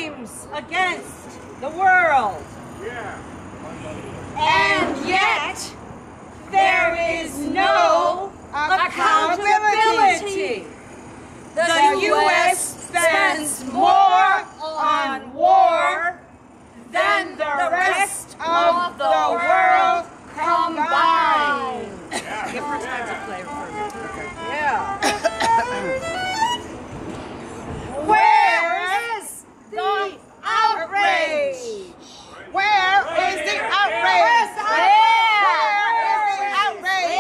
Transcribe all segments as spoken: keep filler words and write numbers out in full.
crimes against the world. Yeah. And yet, there is no accountability. The U S spends more on war than the rest of the world combined. Yeah. Give perspective flavor for me. Yeah. Where is the outrage? Where is the outrage? Where's the Where is the outrage?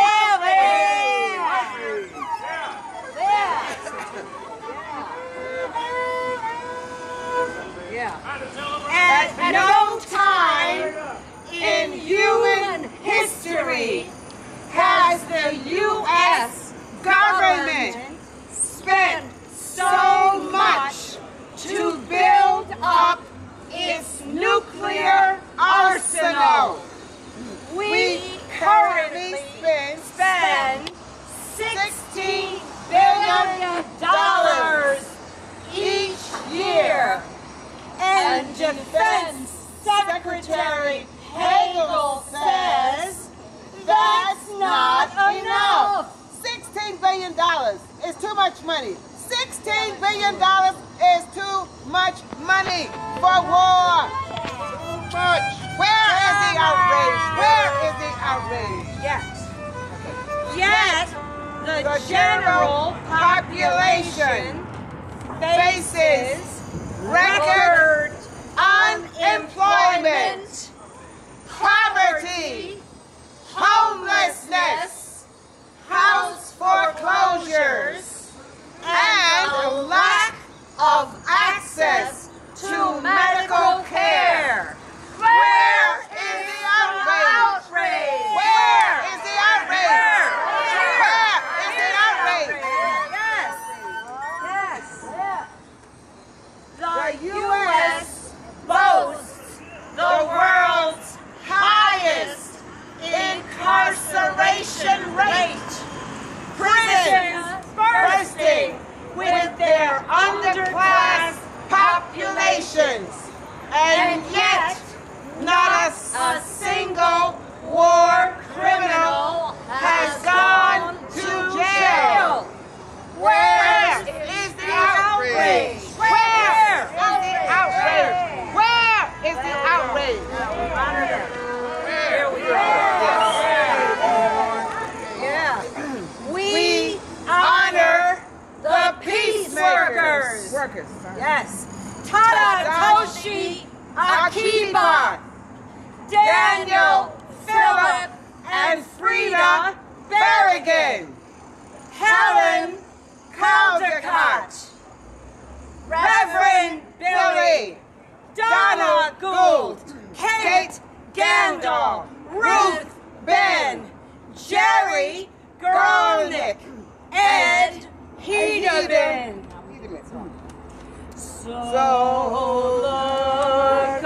Yeah. At no time in human history has the U S government spent so much to build up its nuclear arsenal. We currently spend sixteen billion dollars each year. And Defense Secretary Hagel says that's not enough. sixteen billion dollars is too much money. sixteen billion dollars is too much money for war. Too much. Where is the outrage? Where is the outrage? Yet, yet the, the general population faces record unemployment, poverty, homelessness, house foreclosures, and a lack of access to medical care. Where is the outrage? Where is the outrage? Where is the outrage? Yes. Yes. The U S boasts the world's highest incarceration rate. Prisons bursting with their underclass populations. And yet, not a, a single war criminal has gone to jail. Where is the outrage? Where is the outrage? Where is the outrage? Here we go. Yeah. We honor the peace workers. Workers. Yes. Tadatoshi Akiba, Daniel Phillip and Frida Berrigan, Helen Caldecott, Reverend Billy, Donna Gould, Kate Gandol, Ruth Ben, Jerry Gornick, Ed Hedevin. So look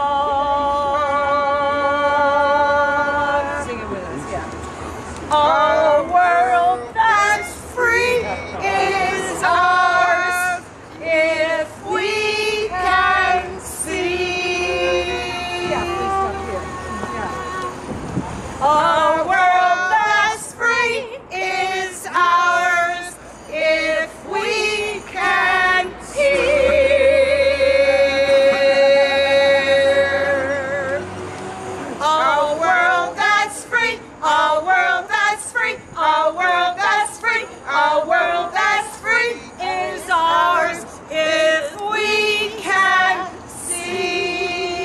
on. Sing it with us, yeah. A world that's free is ours if we can see. Yeah, please stop here. Yeah. A world that's free is ours if we can hear. A world that's free, a world that's free, a world that's free, a world that's free is ours if we can see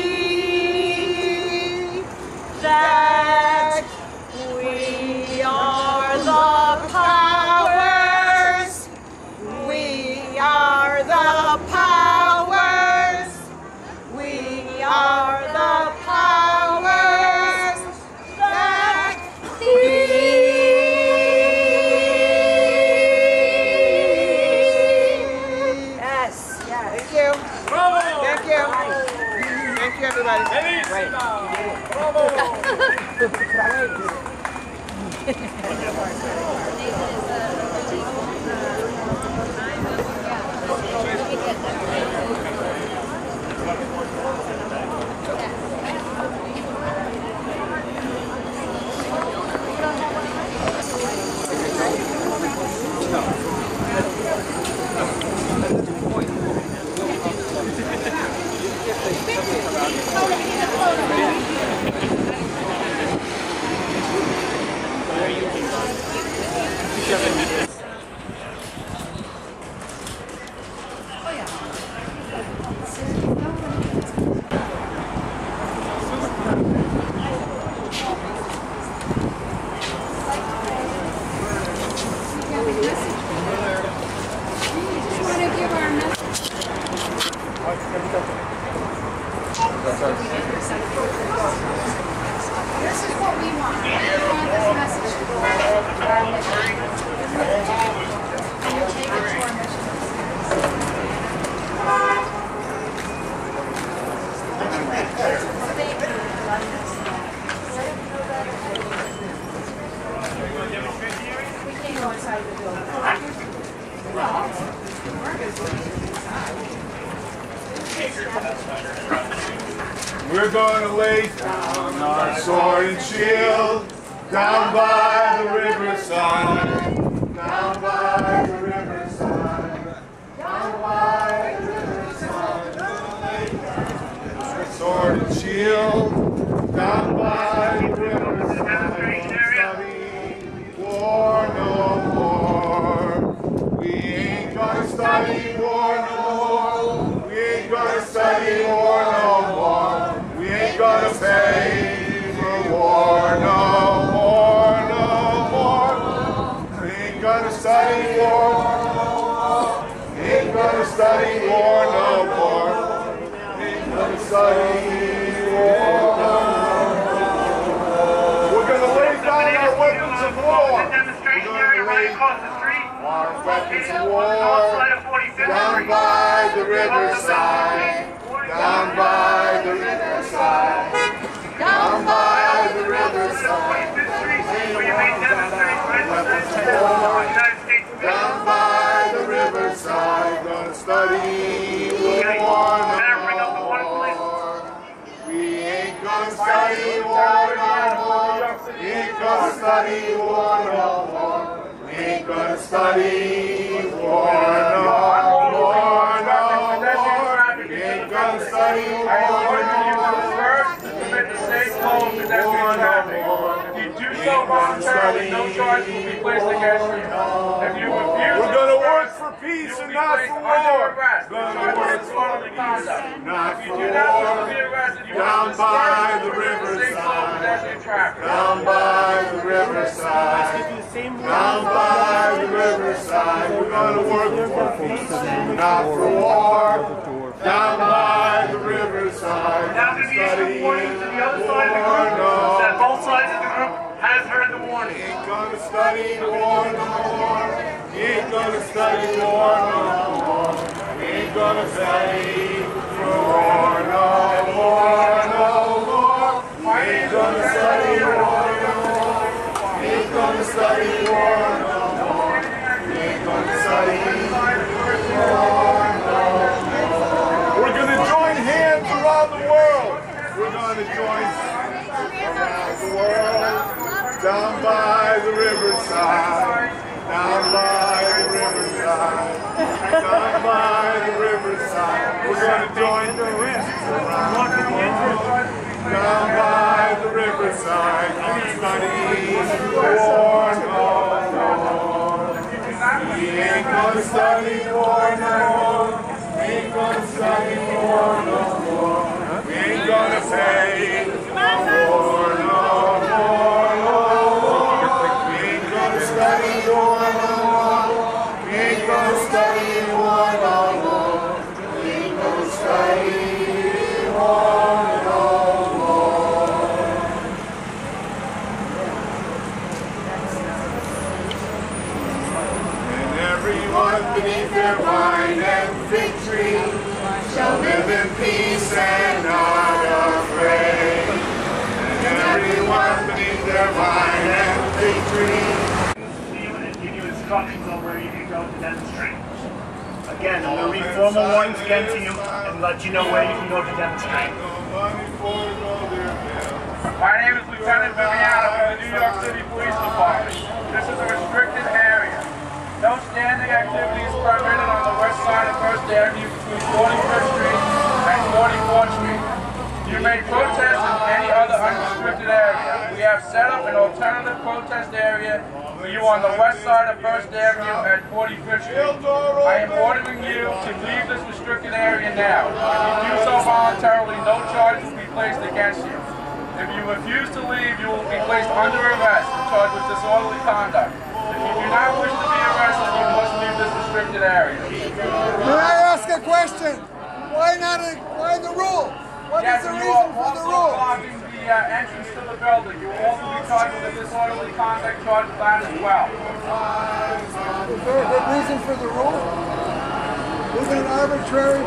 that we are the powers, we are the powers, we are the powers that be. Yes, yes. Thank you. Bravo! Thank you. Thank you, everybody. Bravo! This is what we want. We want this message to go out to our mission. And you'll take it to our mission. We can't go inside the building. We're going to lay down our sword and shield down by the riverside, down by the riverside, down by the riverside. We'll lay down our sword and shield down by the riverside. Study war no more. We ain't gonna study war no more. We ain't gonna study war no more. We ain't gonna pay for war no more, no more. We ain't gonna study war no more. We ain't gonna study war no more. We ain't gonna study war no more. We're gonna lay down our weapons of war. Demonstration area right across the street. Our weapons of war. Down by the riverside. Down by the riverside. Down by the riverside. Down by the riverside. Gonna study war no more. We ain't gonna study war no more. We ain't gonna study war no more. We ain't gonna study war no more, no more. We ain't gonna study war no more. Permit the state code to deputy traffic. If you do so voluntarily, no charge will be placed against you. If you refuse, We're gonna work for peace and not for war. Gonna work for peace, not if for you do not want to be war. arrested, you Down must by the permit the state code to deputy riverside. traffic. Down by the riverside. Down by the riverside. We're gonna work for peace and not for war. Down by the riverside. Now to the issue warning to the other side of the group that both sides of the group has heard the warning. Ain't gonna study war no more. Ain't gonna study war no more. Ain't gonna study for war no more, no more. Ain't gonna study war no more. Ain't gonna study war no more. Ain't gonna study war no more. We're gonna join hands around the world. We're gonna join hands around the world. Down by the riverside, down by the riverside, down by the riverside. We're gonna join the hands around the world. Down by the riverside, gonna study war no more. We ain't gonna study war no more. We ain't gonna study war no more. We ain't gonna pay for war no more. Study war no more. We ain't gonna study war no more. We ain't gonna study war no more. And everyone beneath their vine and fig tree shall live in peace and not afraid. And everyone beneath their vine and fig tree. Instructions on where you can go to demonstrate. Again, I'm going to read formal warnings again to you and let you know where you can go to demonstrate. My name is Lieutenant Viviano from the New York City Police Department. This is a restricted area. No standing activity is permitted on the west side of First Avenue between forty-first Street and forty-fourth Street. You You may protest in any other unrestricted area. We have set up an alternative protest area for you on the west side of First Avenue at forty-fifth Street. I am ordering you to leave this restricted area now. If you do so voluntarily, no charge will be placed against you. If you refuse to leave, you will be placed under arrest and charged with disorderly conduct. If you do not wish to be arrested, you must leave this restricted area. May I ask a question? Why not a, why the rule? What yes, is the you reason are for the also rule? blocking the uh, entrance to the building. You will also be charged with a disorderly conduct charge of that as well. Is there a good reason for the rule? Is it an arbitrary?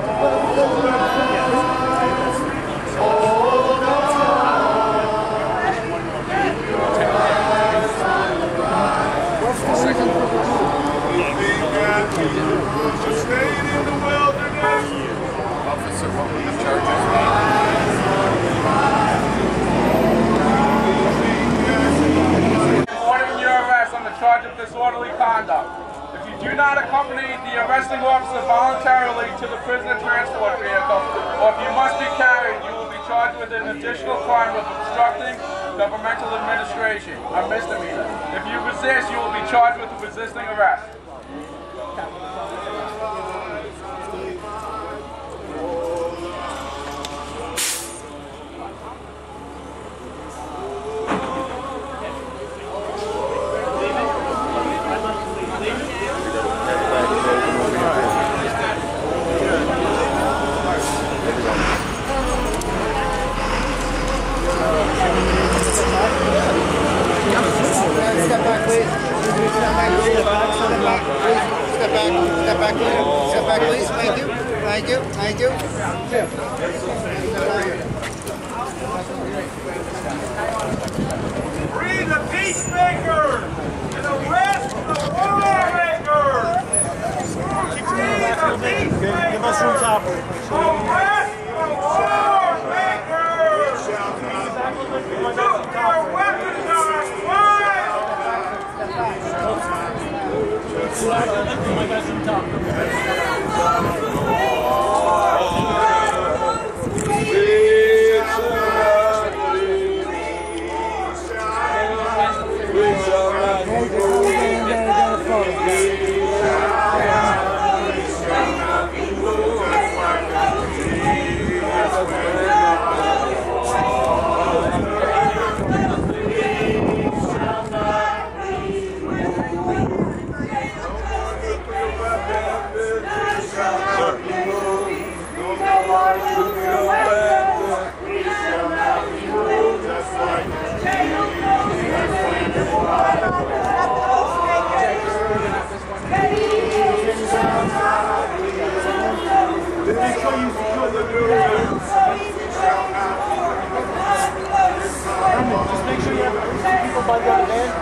What's the reason for the rule? Staying in the wilderness. Officer, what were the charges? Ordering your arrest on the charge of disorderly conduct. If you do not accompany the arresting officer voluntarily to the prisoner transport vehicle, or if you must be carried, you will be charged with an additional crime of obstructing governmental administration, a misdemeanor. If you resist, you will be charged with resisting arrest. Step back, please. Step back, please. Step back, please. Step back, step back, please. Step back, please. Thank you. Thank you. Thank you. Free the peacemakers and arrest the war makers. Free the peacemakers. Give us some top. Arrest the war makers. Nuclear weapons are Just make sure you have people by the other band.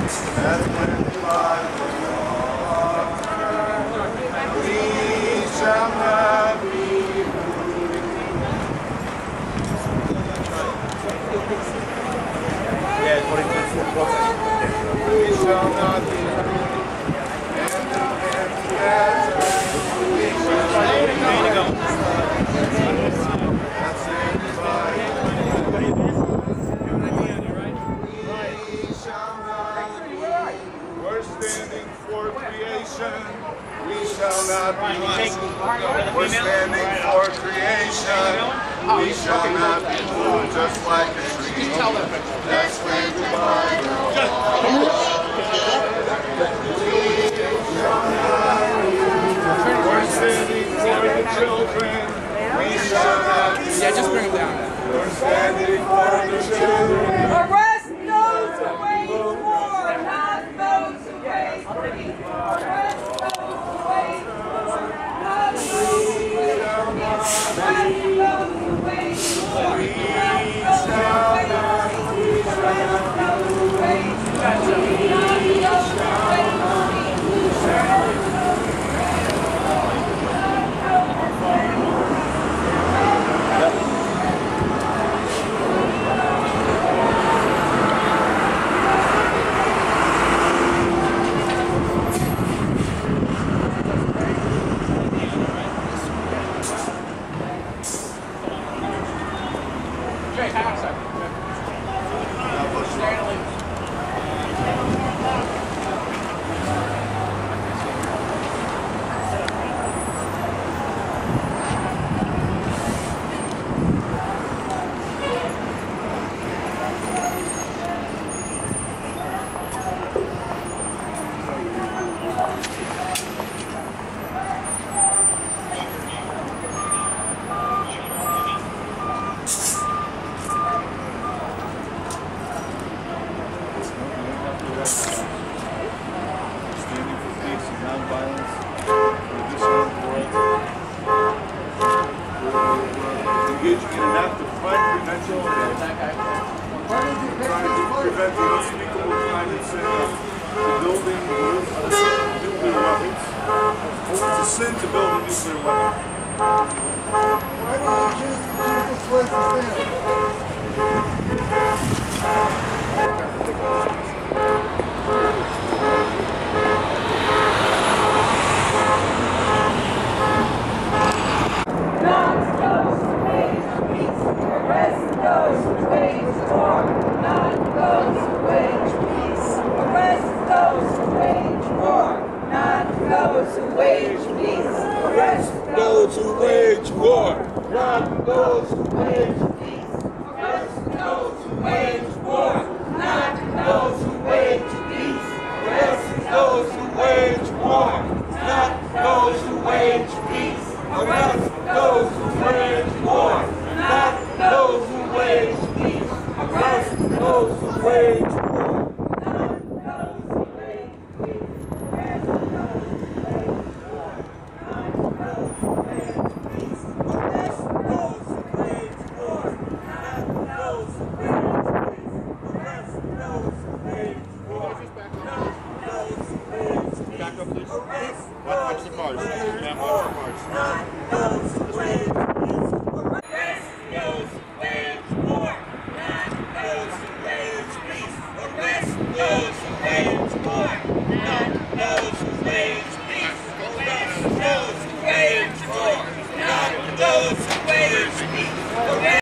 And when the light we shall not be moved. We shall not be moved. And the empty desert we shall not be moved. We're standing for creation. We shall not be moved. We're standing for creation. We shall not be moved, just like a tree. That's when the Bible We're standing for the children. We shall not be moved. Yeah, just bring them down. We're standing for the children. Arrest those who wage war, not those who wage free. Arrest those who wage war, not those who wage free. Arrest those who wage war, not those who wage free. Arrest those who wage war, not those who wage free. Jay, hang on a second. Standing for peace and nonviolence, traditional world. Engaging in an act of crime prevention and trying to prevent the unspeakable crime and sin of building nuclear weapons. It's a sin to build a nuclear weapon. Why don't you choose to choose this place to Not those who wage peace. Arrest those who wage war. Not those who wage peace. Arrest those who wage war. Not those who wage peace. Arrest Those who wage war, not those who wage peace. Arrest those who wage war. Not those who wage peace. Arrest those who wage war, not those who wage peace. Arrest those who wage war, not those who wage peace. Arrest those who wage war. Back up, please. Watch the cars. Ma'am, watch the cars. Not those who wage peace. Arrest those who wage war. Not those who wage peace. Arrest those who wage war.